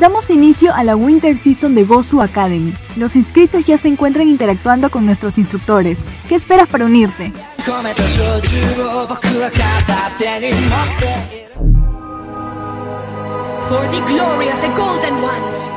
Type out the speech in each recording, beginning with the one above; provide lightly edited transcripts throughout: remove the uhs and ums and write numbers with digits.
Damos inicio a la Winter Season de Gozu Academy. Los inscritos ya se encuentran interactuando con nuestros instructores. ¿Qué esperas para unirte? For the glory of the Golden Ones.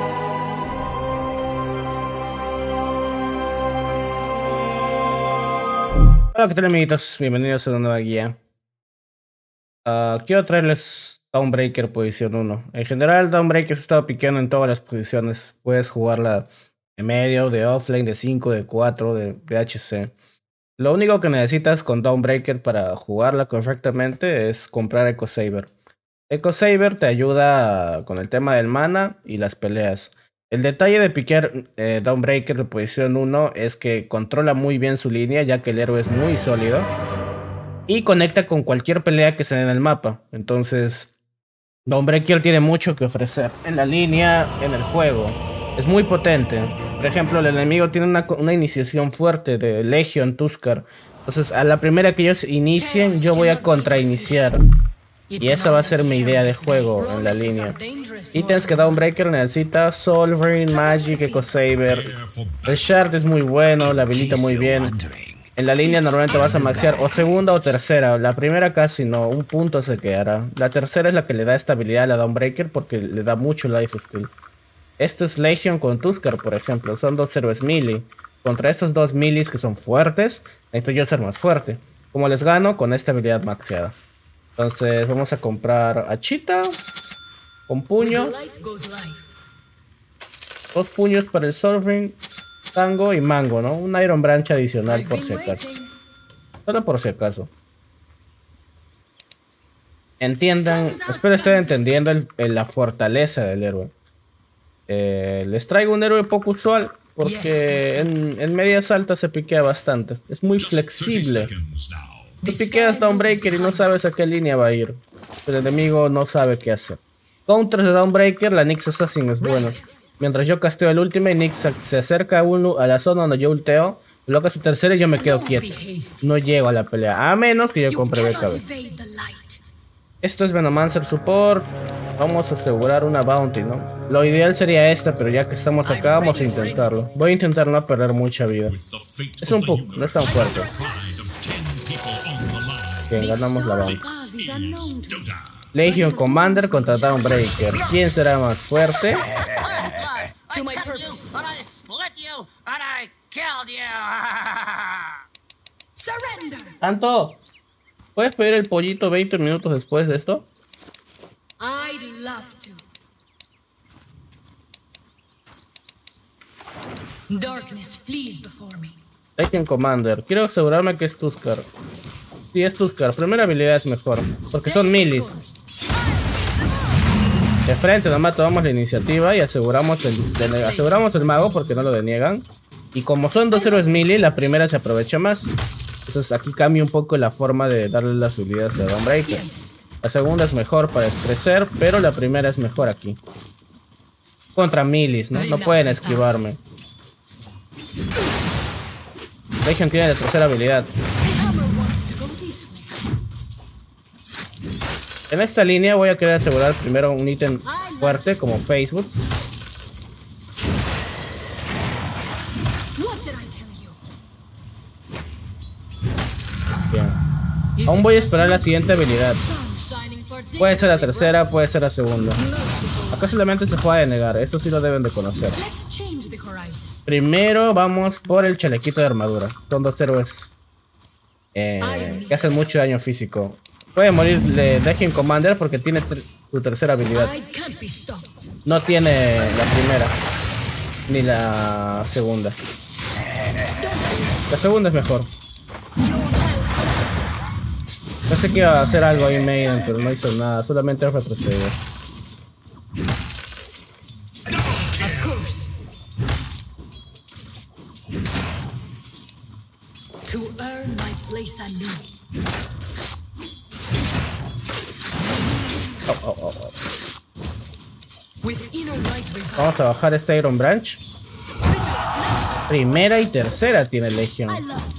Hola, ¿qué tal, amiguitos? Bienvenidos a una nueva guía. Quiero traerles Dawnbreaker posición 1. En general, Dawnbreaker se está piqueando en todas las posiciones. Puedes jugarla de medio, de offlane, de 5, de 4, de HC. Lo único que necesitas con Dawnbreaker para jugarla correctamente es comprar Echo Saber. Echo Saber te ayuda con el tema del mana y las peleas. El detalle de piquear Dawnbreaker de posición 1 es que controla muy bien su línea, ya que el héroe es muy sólido y conecta con cualquier pelea que se dé en el mapa. Entonces, Dawnbreaker tiene mucho que ofrecer en la línea, en el juego. Es muy potente. Por ejemplo, el enemigo tiene una iniciación fuerte de Legion, Tuskar. Entonces, a la primera que ellos inicien, yo voy a contrainiciar. Y esa va a ser mi idea de juego en la línea. Ítems que Dawnbreaker necesita: Soul Ring, Magic, Echo Saber. El Shard es muy bueno, la habilita muy bien. En la línea normalmente vas a maxear o segunda o tercera. La primera casi no, un punto se quedará. La tercera es la que le da estabilidad a la Dawnbreaker porque le da mucho lifesteal. Esto es Legion con Tuskar, por ejemplo. Son dos héroes melee. Contra estos dos melees que son fuertes, necesito yo ser más fuerte. Como les gano? Con esta habilidad maxeada. Entonces vamos a comprar a Cheetah con puño, 2 puños para el Soul Ring, Tango y Mango, ¿no? Un Iron Branch adicional por si acaso. Solo por si acaso. Entiendan, espero estén entendiendo la fortaleza del héroe. Les traigo un héroe poco usual porque en medias altas se piquea bastante. Es muy flexible. Tú piqueas Dawnbreaker y no sabes a qué línea va a ir. El enemigo no sabe qué hacer. Counters de Dawnbreaker, la Nyx Assassin es buena. Mientras yo casteo el último y Nyx se acerca a la zona donde yo ulteo, coloca su tercera y yo me quedo quieto. No llego a la pelea, a menos que yo compre BKB. Esto es Venomancer Support. Vamos a asegurar una Bounty, ¿no? Lo ideal sería esta, pero ya que estamos acá, vamos a intentarlo. Voy a intentar no perder mucha vida. Es un poco, no es tan fuerte. Bien, ganamos la Bounty. Legion Commander contra Dawnbreaker. ¿Quién será más fuerte? Tanto, ¿puedes pedir el pollito 20 minutos después de esto? Legion Commander. Quiero asegurarme que es Tuskar. Sí, es Tuskar. Primera habilidad es mejor, porque son milis. De frente nomás tomamos la iniciativa y aseguramos el mago porque no lo deniegan. Y como son dos héroes melee, la primera se aprovecha más. Entonces aquí cambia un poco la forma de darle las habilidades de Dawnbreaker. La segunda es mejor para estresar, pero la primera es mejor aquí. Contra milis, ¿no? No pueden esquivarme. Legion tiene la tercera habilidad. En esta línea voy a querer asegurar primero un ítem fuerte como Facebook. Bien. Aún voy a esperar la siguiente habilidad. Puede ser la tercera, puede ser la segunda. Acá solamente se puede negar, esto sí lo deben de conocer. Primero vamos por el chalequito de armadura. Son dos héroes que hacen mucho daño físico. Puede morir Legion Commander porque tiene su tercera habilidad. No tiene la primera ni la segunda. La segunda es mejor. Pensé que iba a hacer algo ahí Maiden, pero no hizo nada, solamente retrocedió. Vamos a bajar este Iron Branch. Primera y tercera tiene Legion.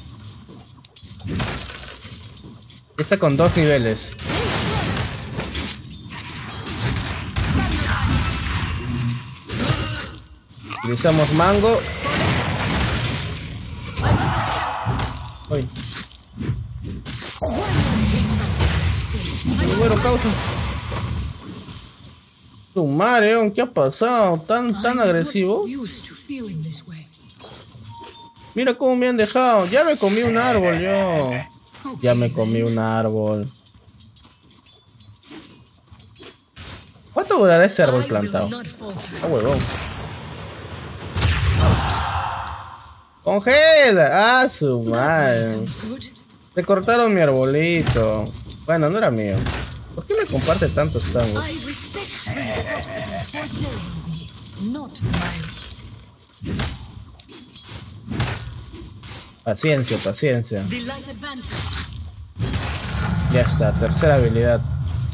Está con 2 niveles. Utilizamos mango. Uy. Muy bueno, causa. Tu madre, ¿qué ha pasado? ¿Tan agresivo? Mira cómo me han dejado. Ya me comí un árbol yo. Ya me comí un árbol. ¿Cuánto durará ese árbol plantado? Ah, huevón. ¡Congela! ¡Ah, su madre! Te cortaron mi arbolito. Bueno, no era mío. ¿Por qué me comparte tantos tangos? Paciencia, paciencia. Ya está, tercera habilidad.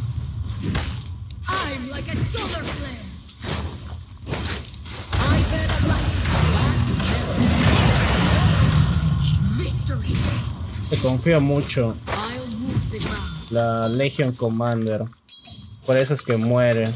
Te confío mucho. La Legion Commander. Por eso es que muere.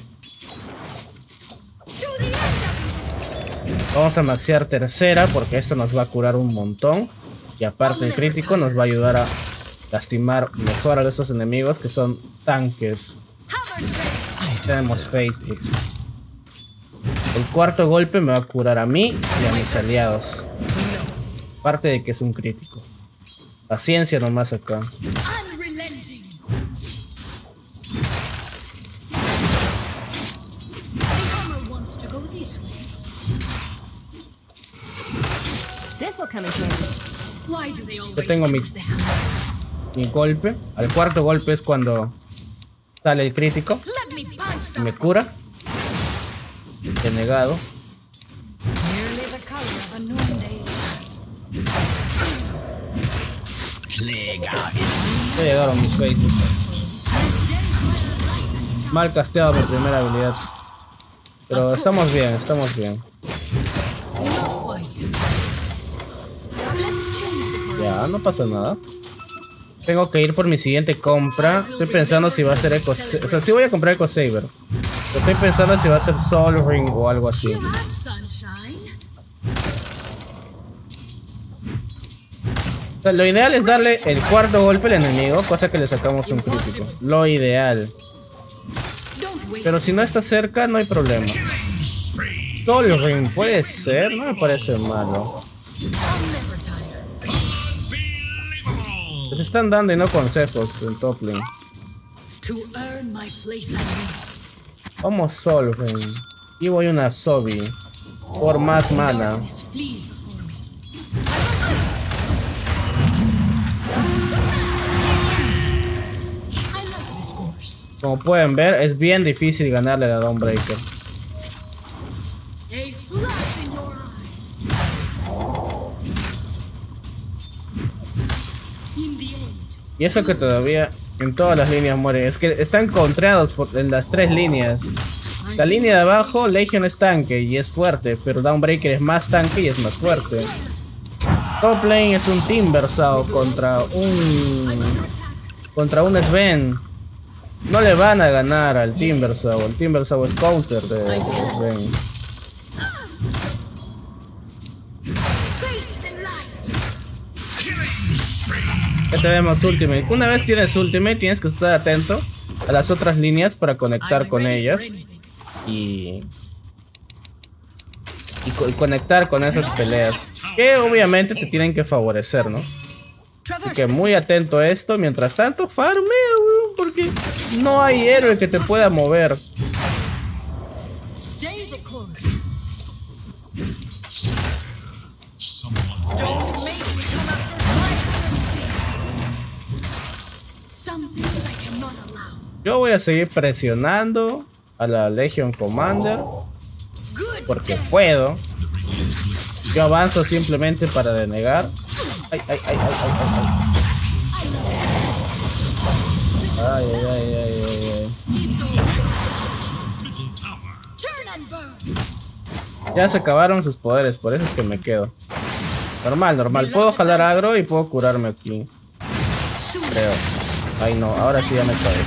Vamos a maxear tercera porque esto nos va a curar un montón. Y aparte el crítico nos va a ayudar a lastimar mejor a estos enemigos que son tanques. Tenemos Facebook. El cuarto golpe me va a curar a mí y a mis aliados. Aparte de que es un crítico. Paciencia nomás acá. Yo tengo mi golpe. Al cuarto golpe es cuando sale el crítico. Me cura. Denegado. Ya llegaron mis Facebook. Mal casteado mi primera habilidad. Pero estamos bien, estamos bien. Ya, no pasa nada. Tengo que ir por mi siguiente compra. Estoy pensando si va a ser Eco... O sea, sí voy a comprar Eco Saber. Estoy pensando si va a ser Soul Ring o algo así. O sea, lo ideal es darle el cuarto golpe al enemigo, cosa que le sacamos un crítico. Lo ideal. Pero si no está cerca, no hay problema. Soul Ring puede ser, no me parece malo. Se están dando y no consejos en top lane. Vamos Soul Ring. Y voy una Sobi. Por más mana. Como pueden ver, es bien difícil ganarle a Dawnbreaker. Y eso que todavía en todas las líneas mueren. Es que están contrados en las tres líneas. La línea de abajo, Legion es tanque y es fuerte, pero Dawnbreaker es más tanque y es más fuerte. Top lane es un Timbersaw contra un Sven. No le van a ganar al Timbersaw. El Timbersaw es counter de Sven. Ya tenemos ultimate. Una vez tienes ultimate, tienes que estar atento a las otras líneas para conectar con ellas y conectar con esas peleas que obviamente te tienen que favorecer, ¿no? Así que muy atento a esto. Mientras tanto, farmeo, porque no hay héroe que te pueda mover. Yo voy a seguir presionando a la Legion Commander porque puedo. Yo avanzo simplemente para denegar. Ay, ay, ay, ay, ay, ay. Ay, ay, ay, ay, ay. Ya se acabaron sus poderes, por eso es que me quedo. Normal, normal. Puedo jalar agro y puedo curarme aquí. Creo. Ay no, ahora sí ya me cae.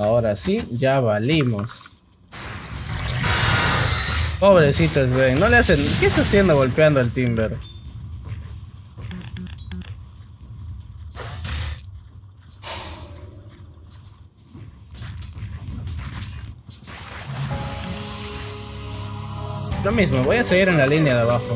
Ahora sí, ya valimos. Pobrecito Sven, no le hacen... ¿Qué está haciendo golpeando al Timber? Lo mismo, voy a seguir en la línea de abajo.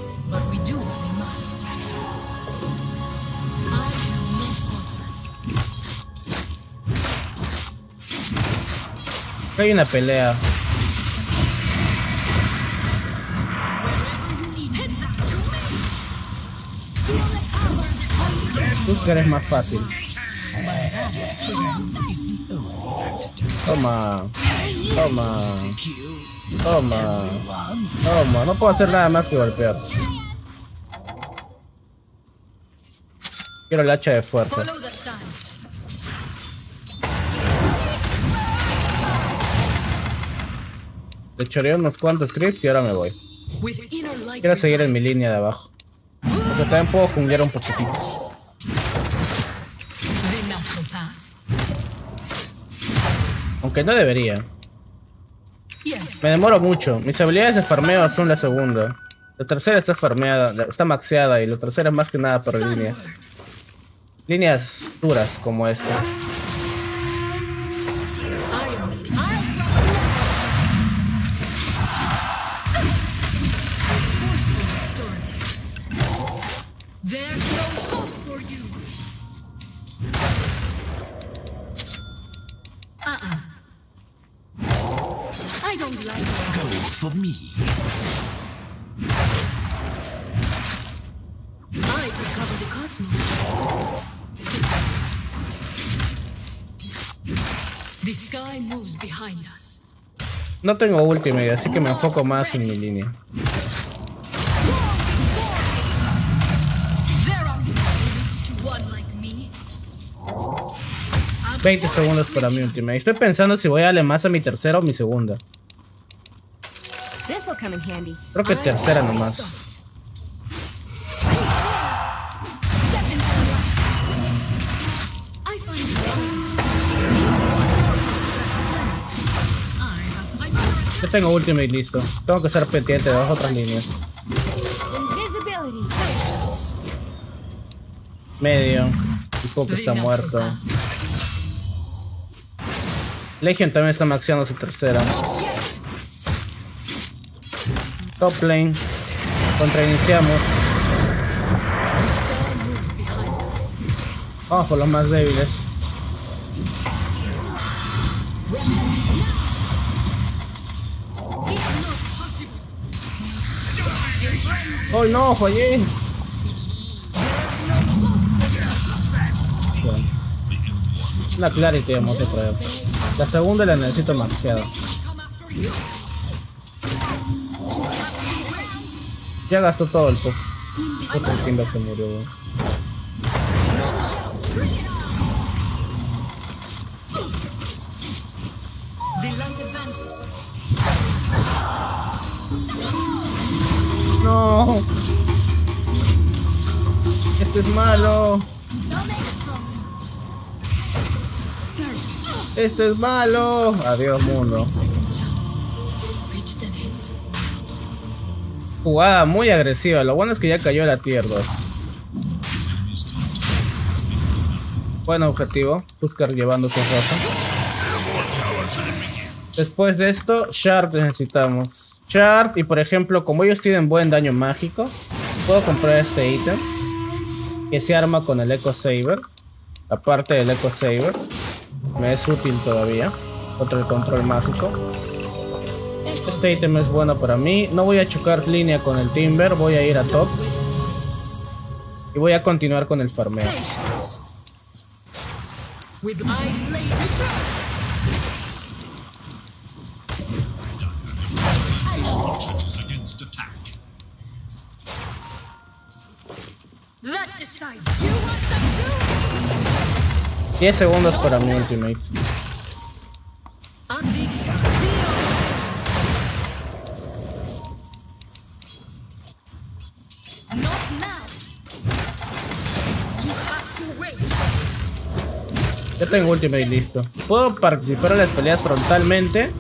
Hay una pelea. Tusker es más fácil. Toma. Toma. Toma. Toma. No puedo hacer nada más que golpear. Quiero el hacha de fuerza. Le choreo unos cuantos creeps y ahora me voy. Quiero seguir en mi línea de abajo. Porque también puedo junglear un poquitito. Aunque no debería. Me demoro mucho. Mis habilidades de farmeo son la segunda. La tercera está farmeada, está maxeada y la tercera es más que nada por líneas. Líneas duras como esta. I don't like it. Go for me. I recover the cosmos. The sky moves behind us. No tengo ultimate, así que me enfoco más en mi línea. There are no limits to one like me. 20 segundos para mi ultimate. Estoy pensando si voy a darle más a mi tercera o mi segunda. Creo que tercera nomás. Yo tengo ultimate listo. Tengo que ser pendiente de las otras líneas. Medio. Y poco está muerto. Legion también está maxeando su tercera. Top lane. Contrainiciamos. Vamos por los más débiles. ¡Oh no! ¡Fallé! Bueno. Una clarity de traer. La segunda la necesito maxeada. Ya gastó todo el pop. Otro Timber se murió. No. Esto es malo. Esto es malo. Adiós mundo. Jugada muy agresiva. Lo bueno es que ya cayó la tier 2. Buen objetivo. Tusker llevando su rosa. Después de esto, Shard necesitamos. Shard y por ejemplo, como ellos tienen buen daño mágico, puedo comprar este ítem que se arma con el Echo Saber. Aparte del Echo Saber, me es útil todavía. Otro control mágico. Este ítem es bueno para mí. No voy a chocar línea con el Timber. Voy a ir a top. Y voy a continuar con el farmeo. That decides. You want to 10 segundos para mi ultimate. Ya tengo ultimate listo. Puedo participar en las peleas frontalmente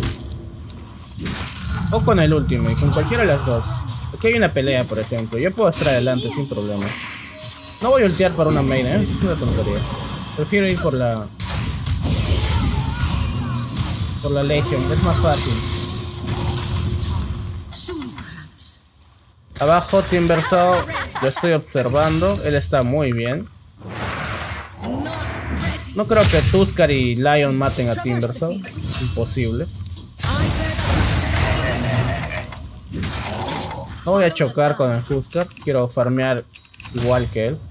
o con el ultimate, con cualquiera de las dos. Aquí hay una pelea, por ejemplo. Yo puedo estar adelante sin problema. No voy a ultear para una main, ¿eh? Es una tontería. Prefiero ir por la Legion, es más fácil. Abajo Timbersaw, lo estoy observando. Él está muy bien. No creo que Tuskar y Lion maten a Timbersaw. Imposible. No voy a chocar con el Tuskar. Quiero farmear igual que él.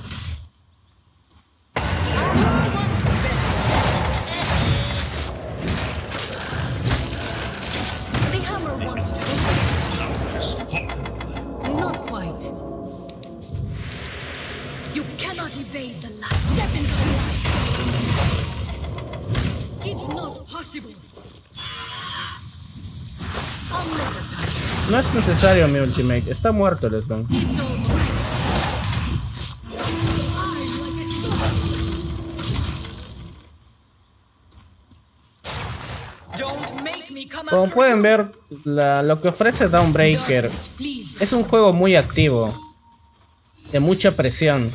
No es necesario mi ultimate, está muerto el Sven. Como pueden ver, lo que ofrece Dawnbreaker es un juego muy activo, de mucha presión.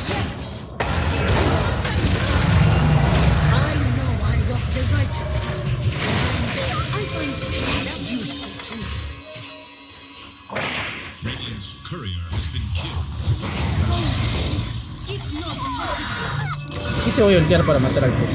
Y se voy a ultear para matar al Puck.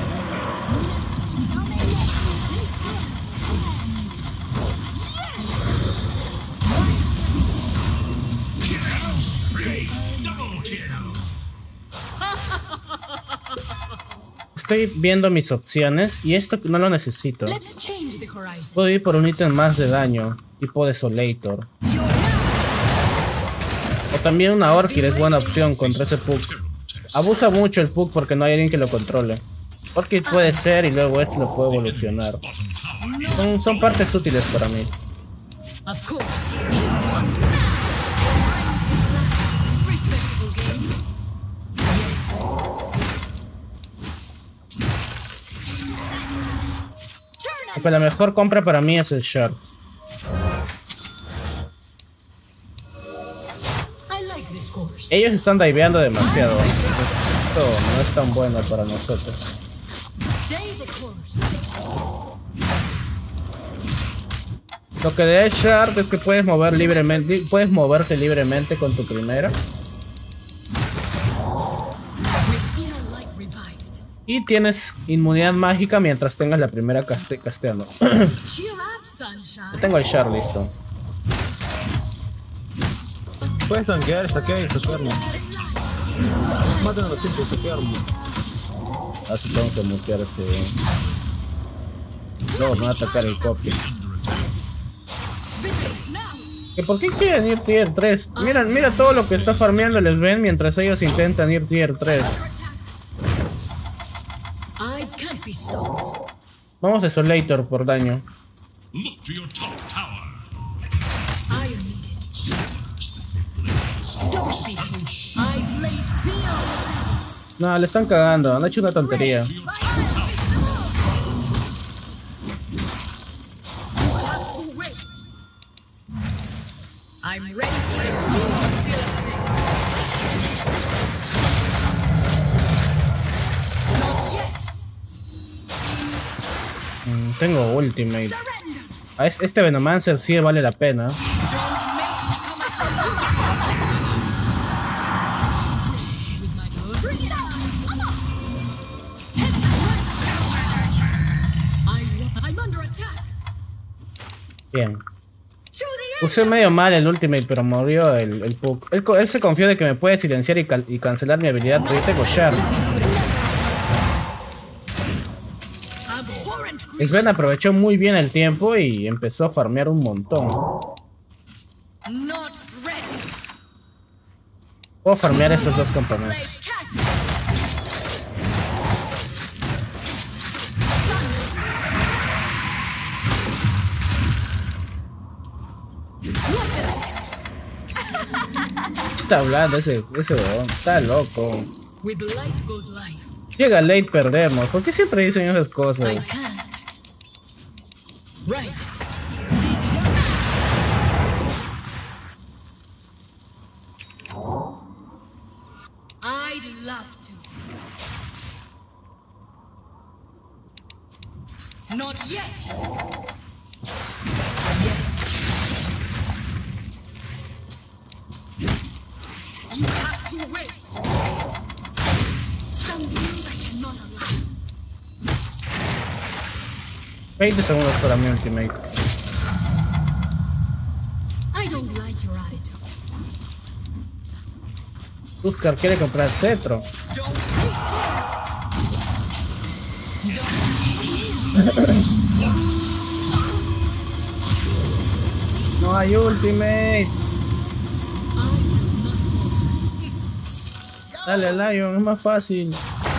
Estoy viendo mis opciones y esto no lo necesito. Puedo ir por un ítem más de daño, tipo Desolator. O también una Orchid es buena opción contra ese Puck. Abusa mucho el Puck porque no hay alguien que lo controle. Orchid puede ser y luego este lo puede evolucionar. Son partes útiles para mí. Pero la mejor compra para mí es el Shard. Ellos están diveando demasiado. Esto no es tan bueno para nosotros. Lo que de Shard es que puedes mover libremente, puedes moverte libremente con tu primera. Y tienes inmunidad mágica mientras tengas la primera casteando. Yo tengo el Shard listo. Puedes tanquear, saquear y saquearme. Maten a los tipos, saquearme. Así tengo que mutear este. No, no va a atacar el copy. ¿Por qué quieren ir tier 3? Mira todo lo que está farmeando el Sven mientras ellos intentan ir tier 3. Vamos a Desolator por daño. No, le están cagando, han hecho una tontería. Tengo ultimate. A este Venomancer sí vale la pena. Bien. Usé medio mal el ultimate, pero murió el Puck. Él se confió de que me puede silenciar y cancelar mi habilidad, pero yo tengo Shard. Sven aprovechó muy bien el tiempo y empezó a farmear un montón. Puedo farmear estos dos componentes. ¿Qué está hablando ese huevón? Está loco. Llega late, perdemos. ¿Por qué siempre dicen esas cosas? I can't. Right. I'd love to. Not yet. Yes. You have to wait. Some things I cannot allow. 20 segundos para mi ultimate. I don't like your attitude. Tuskar quiere comprar cetro. Don't take care. No hay ultimate. Dale, Lion, es más fácil.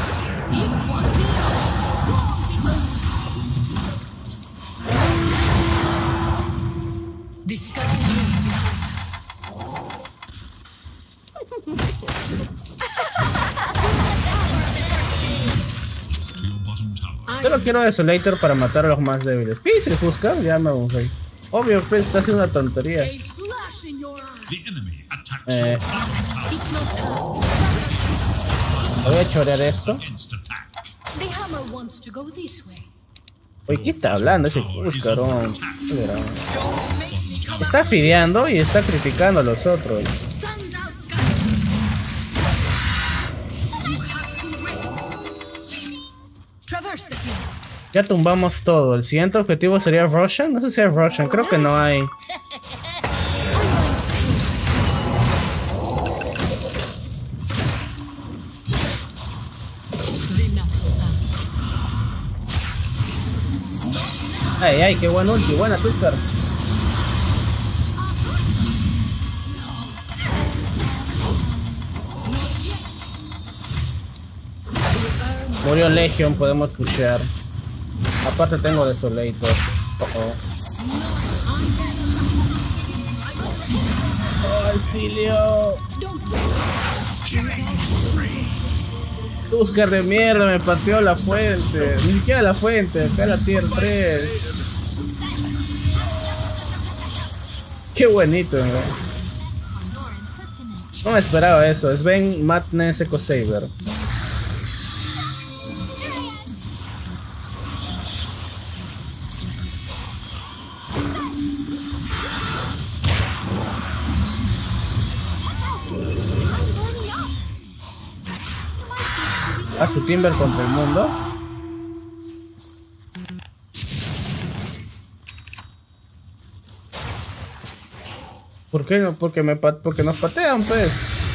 Solo quiero Desolator para matar a los más débiles. ¿Qué dice Tuskar? Ya me aburrí. Obvio, pues está haciendo una tontería. Voy a chorear esto. Oye, ¿qué está hablando ese Tuscarón? Está fideando y está criticando a los otros. Ya tumbamos todo. El siguiente objetivo sería Roshan. No sé si es Roshan, creo que no hay. Ay, ay, qué buen ulti, buena Tuskar. Murió Legion, podemos pushear. Aparte tengo Desolator. ¡Auxilio! Tuskar de mierda, me pateó la fuente. Ni siquiera la fuente, acá la tier 3. Qué bonito, ¿no? No me esperaba eso. Sven Madness Eco Saber. A su Timber contra el mundo. ¿Por qué no? Porque nos patean, pues.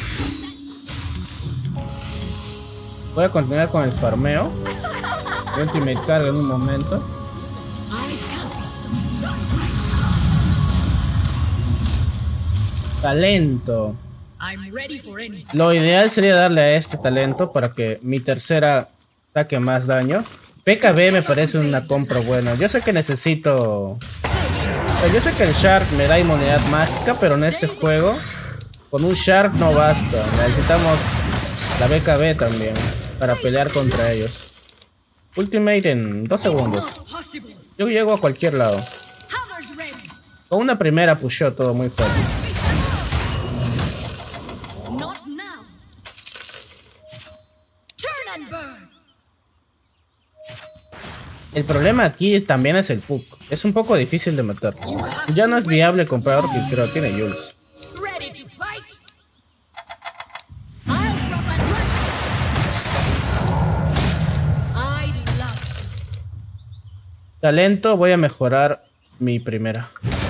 Voy a continuar con el farmeo. Ultimate carga en un momento. Talento. Lo ideal sería darle a este talento para que mi tercera saque más daño. PKB me parece una compra buena. Yo sé que necesito... yo sé que el Shark me da inmunidad mágica, pero en este juego con un Shark no basta. Necesitamos la BKB también para pelear contra ellos. Ultimate en 2 segundos. Yo llego a cualquier lado. Con una primera pusheo todo muy fácil. El problema aquí también es el Puck. Es un poco difícil de matar. Ya no es viable comprar Orchid, pero tiene Jules. Talento, voy a mejorar mi primera.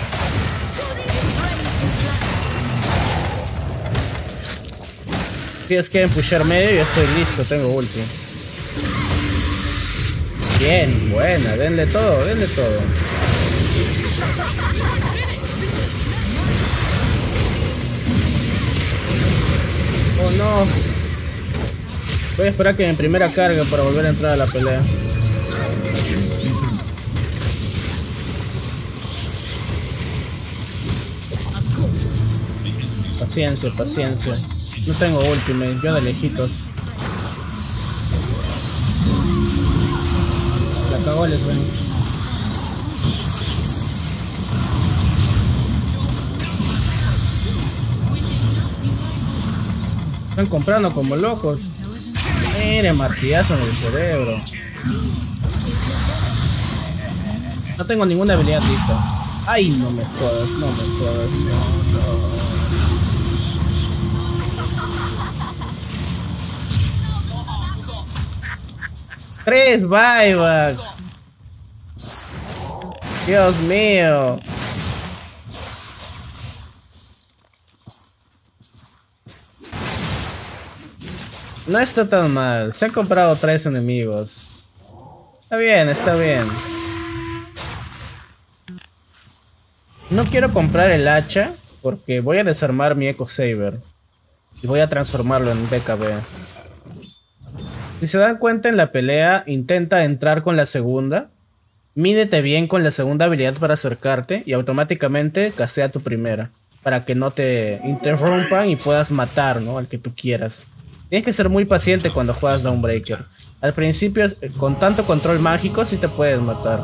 Si es que pushar medio y estoy listo, tengo ulti. Bien, buena, denle todo, denle todo. Oh no. Voy a esperar que mi primera carga para volver a entrar a la pelea. Paciencia, paciencia. No tengo ultimate, yo de lejitos. cagó les ven. Están comprando como locos. Mire, martillazo en el cerebro. No tengo ninguna habilidad lista. Ay, no me jodas, no me jodas, no. 3 buybacks. Dios mío. No está tan mal. Se han comprado 3 enemigos. Está bien, está bien. No quiero comprar el hacha porque voy a desarmar mi Echo Saber y voy a transformarlo en BKB. Si se dan cuenta en la pelea, intenta entrar con la segunda. Mídete bien con la segunda habilidad para acercarte y automáticamente castea tu primera. Para que no te interrumpan y puedas matar, ¿no? Al que tú quieras. Tienes que ser muy paciente cuando juegas Dawnbreaker. Al principio, con tanto control mágico, sí te puedes matar.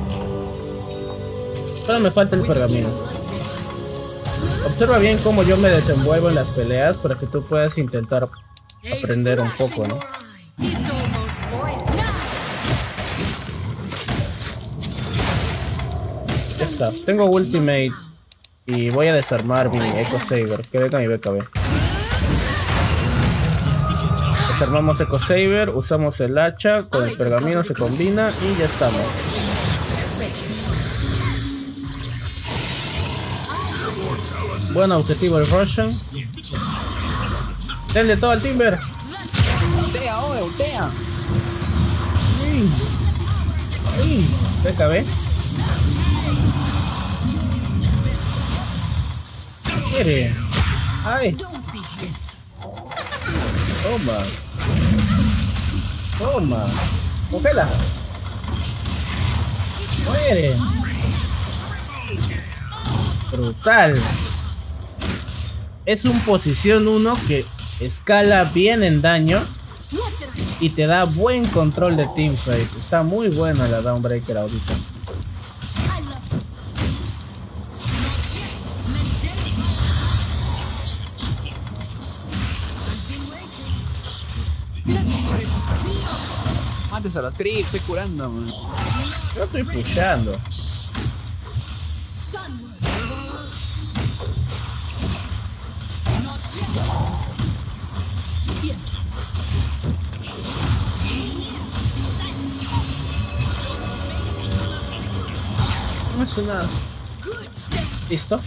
Solo me falta el pergamino. Observa bien cómo yo me desenvuelvo en las peleas para que tú puedas intentar aprender un poco, ¿no? Ya está. Tengo ultimate y voy a desarmar mi Echo Saber. Que venga mi BKB. Desarmamos Echo Saber, usamos el hacha, con el pergamino se combina y ya estamos. Buen objetivo el Russian. Denle todo al Timber. Ultea, oe, ultea. BKB. ¿Quiere? Ay. Toma. Toma. Cógela. Muere. Brutal. Es un posición 1 que escala bien en daño y te da buen control de teamfight. Está muy buena la Dawnbreaker ahorita. Antes a las creep, estoy curando, man. Yo estoy pushando. No es nada. ¿Listo?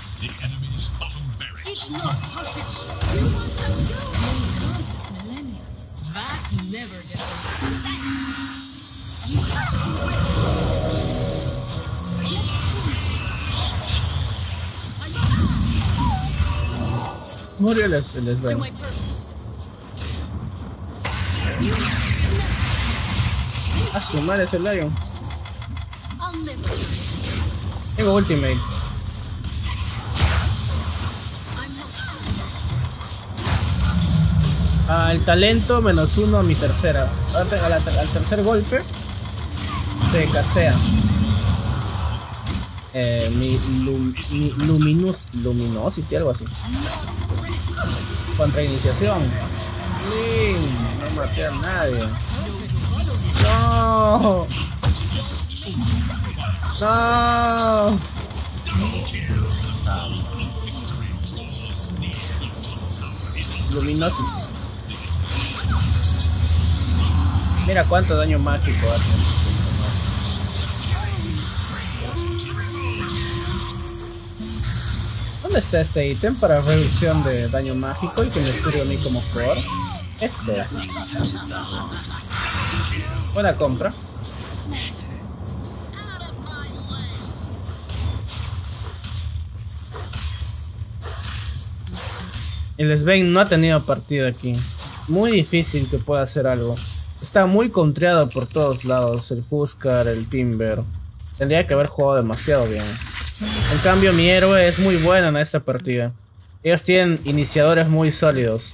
Murió el Sven. A su madre es el Lion. Tengo ultimate. Al talento -1 a mi tercera. Al tercer golpe se castea. Mi Luminosity, algo así. Contra iniciación. No maté a nadie. No. No. Luminosity. Mira cuánto daño mágico hace. ¿Dónde está este ítem para reducción de daño mágico y que me sirve a mí como core? Este. Buena compra. El Sven no ha tenido partida aquí. Muy difícil que pueda hacer algo. Está muy contreado por todos lados. El Huskar, el Timber. Tendría que haber jugado demasiado bien. En cambio mi héroe es muy bueno en esta partida. Ellos tienen iniciadores muy sólidos.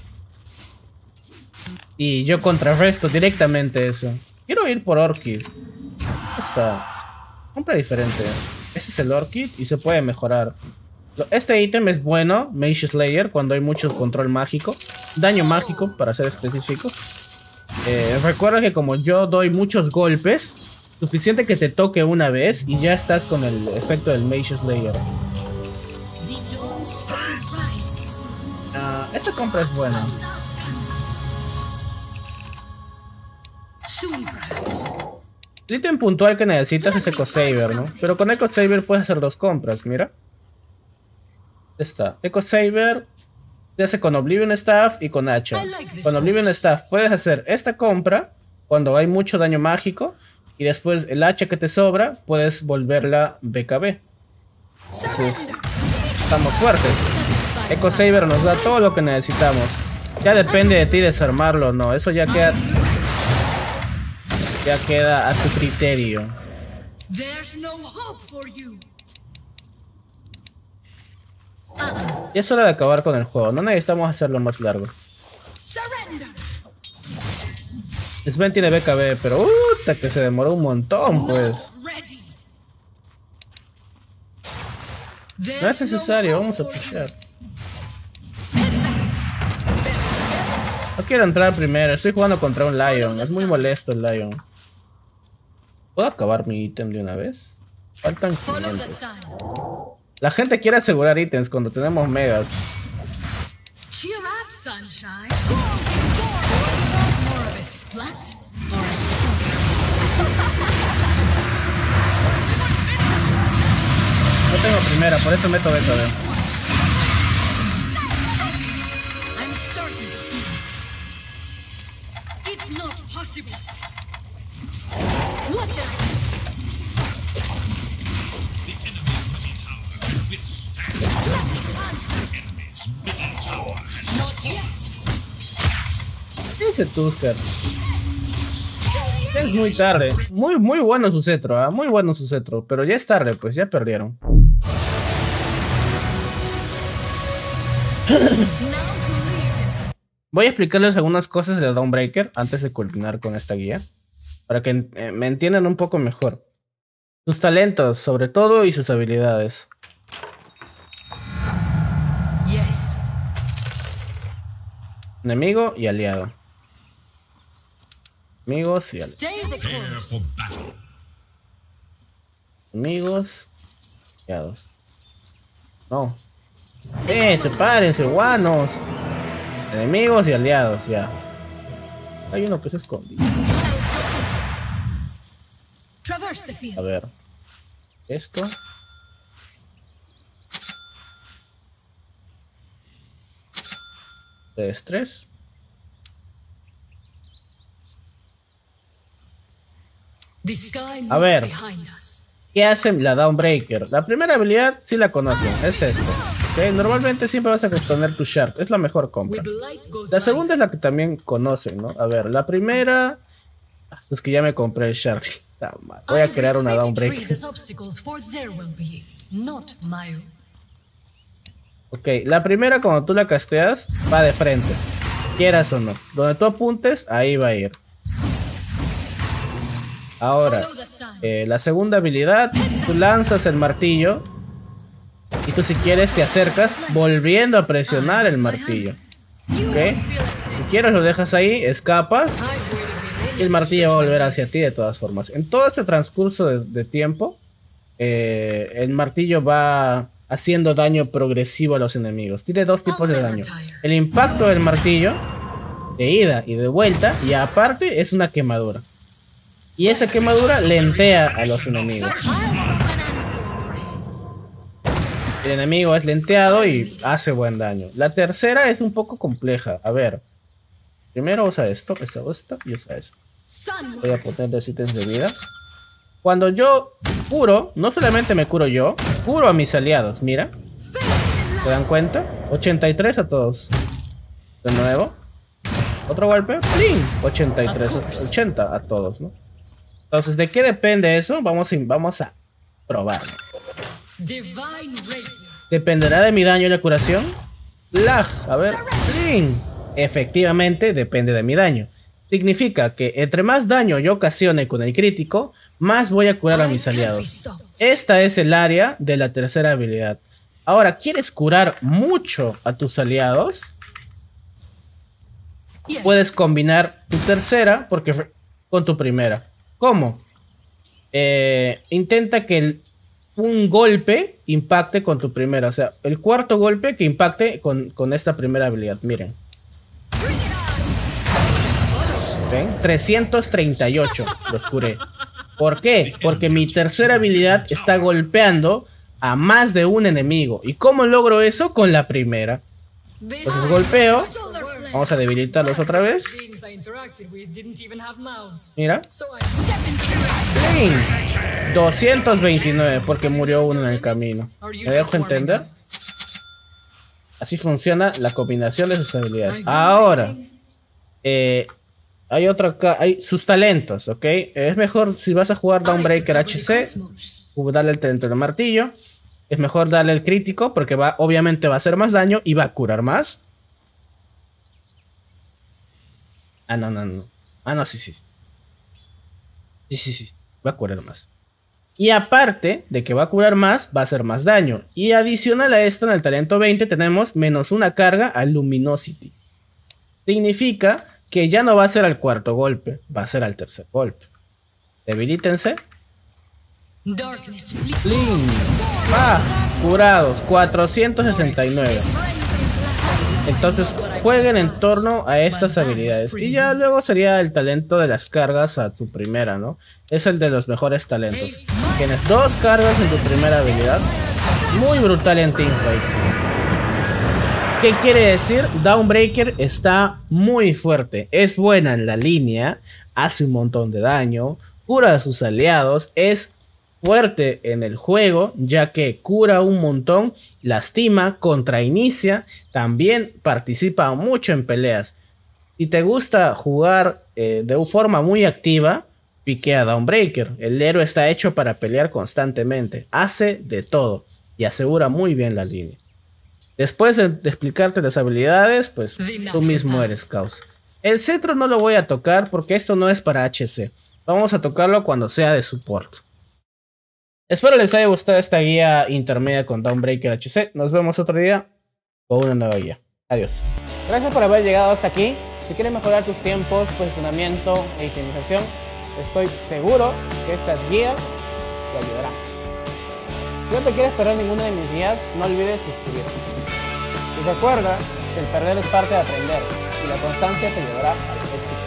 Y yo contrarresto directamente eso. Quiero ir por Orchid. Esta compra diferente. Este es el Orchid y se puede mejorar. Este ítem es bueno, Mage Slayer, cuando hay mucho control mágico. Daño mágico, para ser específico. Recuerda que como yo doy muchos golpes, suficiente que te toque una vez y ya estás con el efecto del Mage Slayer. Esta compra es buena. El ítem puntual que necesitas es Eco Saver, ¿no? Pero con Eco Saver puedes hacer dos compras, mira. Está. Eco Saver se hace con Oblivion Staff y con hacha. Con Oblivion Staff puedes hacer esta compra cuando hay mucho daño mágico. Y después el hacha que te sobra puedes volverla BKB. Entonces, estamos fuertes. Eco Saver nos da todo lo que necesitamos. Ya depende de ti desarmarlo o no. Eso ya queda a tu criterio. Y es hora de acabar con el juego. No necesitamos hacerlo más largo. Sven tiene BKB, pero que se demoró un montón, pues. No es necesario, vamos a pushar. No quiero entrar primero, estoy jugando contra un Lion. Es muy molesto el Lion. ¿Puedo acabar mi ítem de una vez? Faltan 500. La gente quiere asegurar ítems cuando tenemos megas. No tengo primera, por eso meto BKB. ¿Qué dice Tusker? Es muy tarde. Muy bueno su cetro, ¿eh? Muy bueno su cetro. Pero ya es tarde, pues ya perdieron. Voy a explicarles algunas cosas de Dawnbreaker antes de culminar con esta guía. Para que me entiendan un poco mejor. Sus talentos, sobre todo, y sus habilidades. Enemigo y aliado. Amigos y aliados. Amigos y aliados. No. Sepárense, guanos. Enemigos y aliados, ya. Hay uno que se esconde. A ver. Esto. Tres. A ver. ¿Qué hace la Dawnbreaker? La primera habilidad sí la conocen, es esta. ¿Okay? Normalmente siempre vas a poner tu shard, es la mejor compra. La segunda es la que también conocen, ¿no? A ver, la primera... Es que ya me compré el shard. Voy a crear una Dawnbreaker. Ok, la primera cuando tú la casteas va de frente, quieras o no. Donde tú apuntes, ahí va a ir. Ahora, la segunda habilidad, tú lanzas el martillo y tú si quieres te acercas volviendo a presionar el martillo. Ok, si quieres lo dejas ahí, escapas y el martillo va a volver hacia ti de todas formas. En todo este transcurso de tiempo, el martillo va haciendo daño progresivo a los enemigos. Tiene dos tipos de daño: el impacto del martillo de ida y de vuelta, y aparte es una quemadura. Y esa quemadura lentea a los enemigos. El enemigo es lenteado y hace buen daño. La tercera es un poco compleja. A ver, primero usa esto y usa esto. Voy a poner los ítems de vida. Cuando yo curo, no solamente me curo yo, curo a mis aliados, mira. ¿Se dan cuenta? 83 a todos. De nuevo. Otro golpe. ¡Pling! 83, 80 a todos, ¿no? Entonces, ¿de qué depende eso? Vamos a probarlo. ¿Dependerá de mi daño y la curación? Lag, a ver. ¡Pling! Efectivamente, depende de mi daño. Significa que entre más daño yo ocasione con el crítico, más voy a curar a mis aliados. Esta es el área de la tercera habilidad. Ahora, ¿quieres curar mucho a tus aliados? Puedes combinar tu tercera con tu primera. ¿Cómo? Intenta que un golpe impacte con tu primera. O sea, el cuarto golpe que impacte con esta primera habilidad. Miren. ¿Ven? 338 los curé. ¿Por qué? Porque mi tercera habilidad está golpeando a más de un enemigo. ¿Y cómo logro eso? Con la primera. Entonces golpeo. Vamos a debilitarlos otra vez. Mira. 229 porque murió uno en el camino. ¿Me dejo entender? Así funciona la combinación de sus habilidades. Ahora, hay otra acá, hay sus talentos, ¿ok? Es mejor si vas a jugar Dawnbreaker HC, darle el talento del martillo. Es mejor darle el crítico porque obviamente va a hacer más daño y va a curar más. Ah, no. Ah, no, sí. Sí. Va a curar más. Y aparte de que va a curar más, va a hacer más daño. Y adicional a esto, en el talento 20 tenemos -1 carga a Luminosity. Significa que ya no va a ser al cuarto golpe, va a ser al tercer golpe. Debilítense. Fling. Curados, 469. Entonces jueguen en torno a estas habilidades. Y ya luego sería el talento de las cargas a tu primera, ¿no? Es el de los mejores talentos. Tienes 2 cargas en tu primera habilidad. Muy brutal en teamfight. ¿Qué quiere decir? Dawnbreaker está muy fuerte. Es buena en la línea. Hace un montón de daño. Cura a sus aliados. Es fuerte en el juego, ya que cura un montón, lastima, contrainicia, también participa mucho en peleas. Si te gusta jugar de forma muy activa, piquea Dawnbreaker. El héroe está hecho para pelear constantemente, hace de todo y asegura muy bien la línea. Después de explicarte las habilidades, pues tú mismo eres causa. El cetro no lo voy a tocar porque esto no es para HC. Vamos a tocarlo cuando sea de support. Espero les haya gustado esta guía intermedia con Dawnbreaker HC. Nos vemos otro día con una nueva guía. Adiós. Gracias por haber llegado hasta aquí. Si quieres mejorar tus tiempos, posicionamiento e itemización, estoy seguro que estas guías te ayudarán. Si no te quieres perder ninguna de mis guías, no olvides suscribirte. Y recuerda que el perder es parte de aprender y la constancia te llevará al éxito.